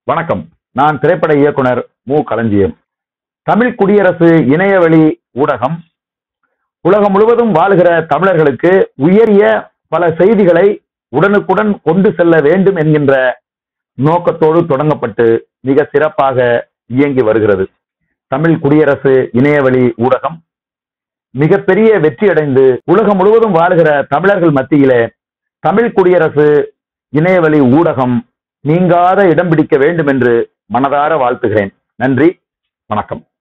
வணக்கம். நான் திரைப்பட இயக்குனர் மு. களஞ்சியம். தமிழ் குடியரசு இணையவழி ஊடகம் உலகம் முழுவதும் வாழ்கிற தமிழர்களுக்கு உயரிய பல செய்திகளை உடனுக்குடன் கொண்டு செல்ல வேண்டும் என்கின்ற நோக்கத்தோடு தொடங்கப்பட்டு மிக சிறப்பாக இயங்கி வருகிறது. தமிழ் குடியரசு இணையவழி ஊடகம் மிகப்பெரிய வெற்றியடைந்து உலகம் முழுவதும் வாழ்கிற தமிழர்கள் மத்தியிலே தமிழ் குடியரசு இணையவழி ஊடகம் நீங்காத இடம் பிடிக்க வேண்டும் என்று மனதார வாழ்த்துகிறேன். நன்றி, வணக்கம்.